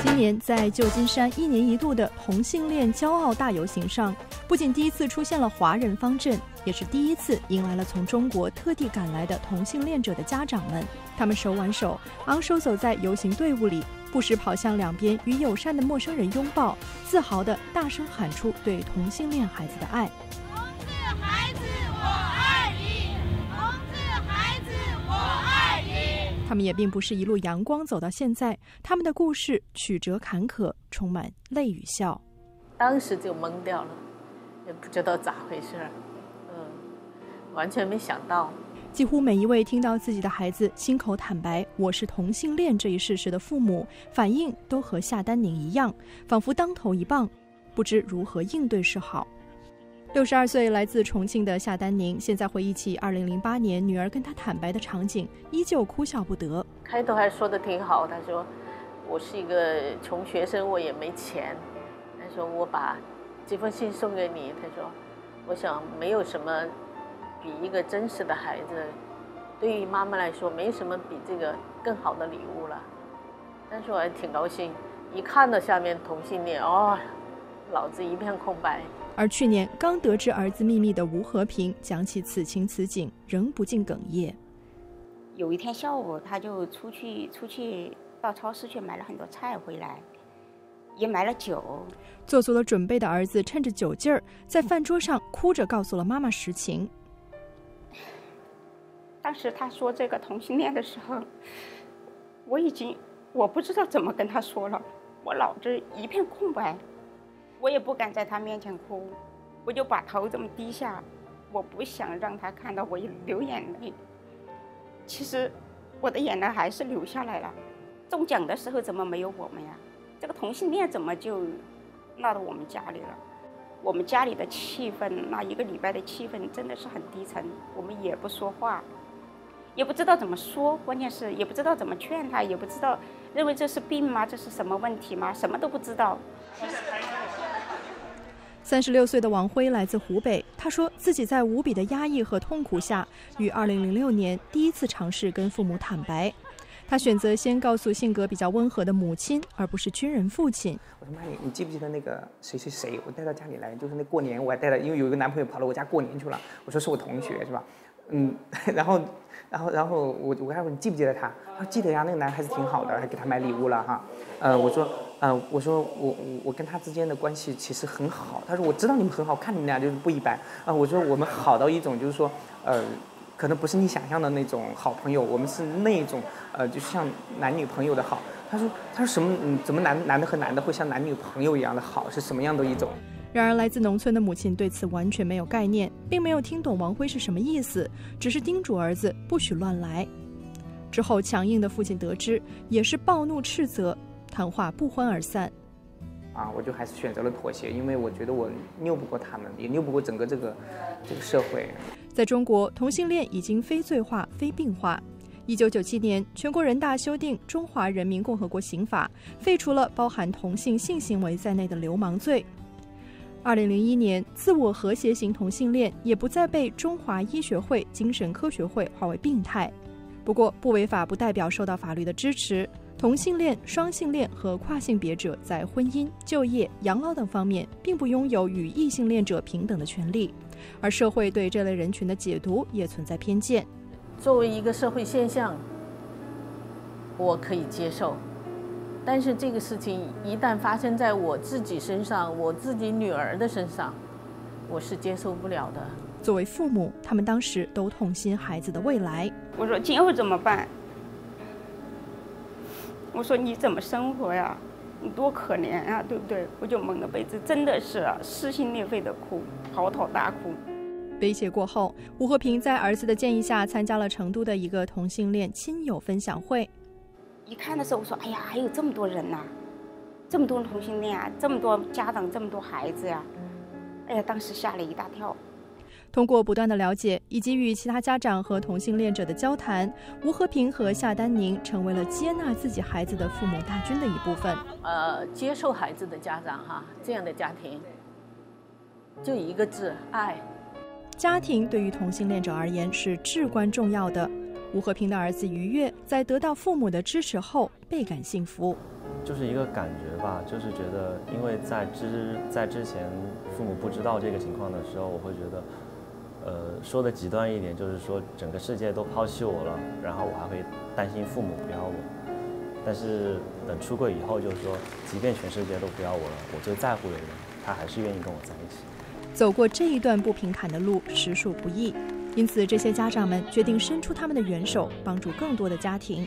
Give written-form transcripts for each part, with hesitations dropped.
今年在旧金山1年1度的同性恋骄傲大游行上，不仅第一次出现了华人方阵，也是第一次迎来了从中国特地赶来的同性恋者的家长们。他们手挽手，昂首走在游行队伍里，不时跑向两边与友善的陌生人拥抱，自豪地大声喊出对同性恋孩子的爱。 同志孩子，我爱你！同志孩子，我爱你！ 他们也并不是一路阳光走到现在，他们的故事曲折坎坷，充满泪与笑。 当时就懵掉了，也不知道咋回事，完全没想到。 几乎每一位听到自己的孩子亲口坦白我是同性恋这一事实的父母，反应都和夏丹宁一样，仿佛当头一棒，不知如何应对是好。62岁来自重庆的夏丹宁，现在回忆起2008年女儿跟他坦白的场景，依旧哭笑不得。 开头还说的挺好，他说我是一个穷学生，我也没钱，他说我把这封信送给你，他说我想没有什么比一个真实的孩子，对于妈妈来说没什么比这个更好的礼物了。但是我还挺高兴，一看到下面同性恋，脑子一片空白。 而去年刚得知儿子秘密的吴和平讲起此情此景，仍不禁哽咽。 有一天下午，他就出去到超市去买了很多菜回来，也买了酒。 做足了准备的儿子趁着酒劲儿，在饭桌上哭着告诉了妈妈实情。 当时他说这个同性恋的时候，我不知道怎么跟他说了，我脑子一片空白，我也不敢在他面前哭，我就把头这么低下，我不想让他看到我流眼泪。其实我的眼泪还是流下来了。中奖的时候怎么没有我们呀？这个同性恋怎么就闹到我们家里了？我们家里的气氛，那1个礼拜的气氛真的是很低沉，我们也不说话，也不知道怎么说，关键是也不知道怎么劝他，也不知道认为这是病吗？这是什么问题吗？什么都不知道。 36岁的王辉来自湖北，他说自己在无比的压抑和痛苦下，于2006年第一次尝试跟父母坦白。他选择先告诉性格比较温和的母亲，而不是军人父亲。 我说妈，你记不记得那个谁谁谁？我带到家里来，就是那过年我还带了，因为有一个男朋友跑到我家过年去了。我说是我同学是吧？然后我跟他说你记不记得他？他说记得呀，那个男孩子挺好的，还给他买礼物了哈。我说我跟他之间的关系其实很好。他说我知道你们很好，看你们俩就是不一般我说我们好到一种就是说可能不是你想象的那种好朋友，我们是那种就像男女朋友的好。他说什么怎么男的和男的会像男女朋友一样的好，是什么样的一种？ 然而来自农村的母亲对此完全没有概念，并没有听懂王辉是什么意思，只是叮嘱儿子不许乱来。之后强硬的父亲得知，也是暴怒斥责，谈话不欢而散。 我就还是选择了妥协，因为我觉得我拗不过他们，也拗不过整个这个社会。 在中国，同性恋已经非罪化、非病化。1997年，全国人大修订《中华人民共和国刑法》，废除了包含同性性行为在内的流氓罪。2001年，自我和谐型同性恋也不再被中华医学会精神科学会划为病态。不过，不违法不代表受到法律的支持。同性恋、双性恋和跨性别者在婚姻、就业、养老等方面并不拥有与异性恋者平等的权利，而社会对这类人群的解读也存在偏见。 作为一个社会现象，我可以接受，但是这个事情一旦发生在我自己身上，我自己女儿的身上，我是接受不了的。 作为父母，他们当时都痛心孩子的未来。 我说今后怎么办？我说你怎么生活呀？你多可怜啊，对不对？我就蒙着被子，真的是撕心裂肺的哭，嚎啕大哭。 悲切过后，吴和平在儿子的建议下参加了成都的一个同性恋亲友分享会。 一看的时候，我说：“哎呀，还有这么多人呐，这么多同性恋啊，这么多家长，这么多孩子呀！”哎呀，当时吓了一大跳。 通过不断的了解以及与其他家长和同性恋者的交谈，吴和平和夏丹宁成为了接纳自己孩子的父母大军的一部分。 接受孩子的家长这样的家庭，就一个字：爱。 家庭对于同性恋者而言是至关重要的。 吴和平的儿子于越在得到父母的支持后倍感幸福。 就是一个感觉吧，就是觉得，因为在之前父母不知道这个情况的时候，我会觉得，说的极端一点，就是说整个世界都抛弃我了，然后我还会担心父母不要我。但是等出柜以后，就是说，即便全世界都不要我了，我最在乎的人，他还是愿意跟我在一起。 走过这一段不平坦的路，实属不易。因此，这些家长们决定伸出他们的援手，帮助更多的家庭。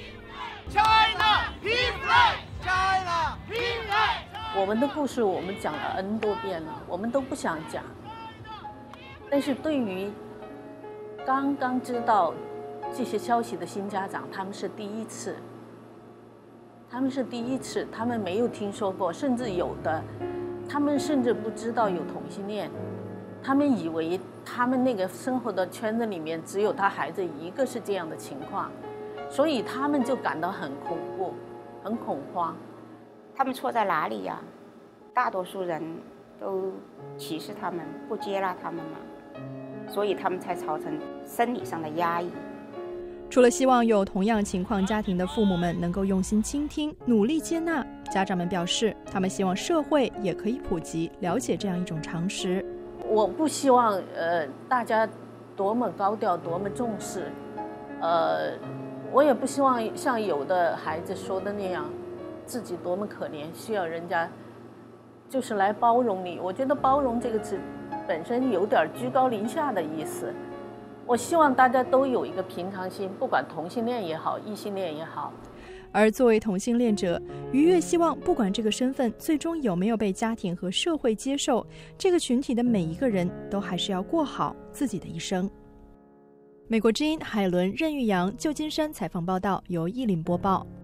China Peace China Peace 我们的故事我们讲了 N 多遍了，我们都不想讲。但是对于刚刚知道这些消息的新家长，他们是第一次，他们没有听说过，甚至有的，他们甚至不知道有同性恋，他们以为他们那个生活的圈子里面只有他孩子一个是这样的情况，所以他们就感到很恐怖、很恐慌。 他们错在哪里呀？大多数人都歧视他们，不接纳他们嘛，所以他们才造成生理上的压抑。 除了希望有同样情况家庭的父母们能够用心倾听、努力接纳，家长们表示，他们希望社会也可以普及了解这样一种常识。 我不希望大家多么高调、多么重视，我也不希望像有的孩子说的那样，自己多么可怜，需要人家就是来包容你。我觉得包容这个词本身有点居高临下的意思。我希望大家都有一个平常心，不管同性恋也好，异性恋也好。 而作为同性恋者，于越希望不管这个身份最终有没有被家庭和社会接受，这个群体的每一个人都还是要过好自己的一生。美国之音海伦、任玉阳、旧金山采访报道，由艺林播报。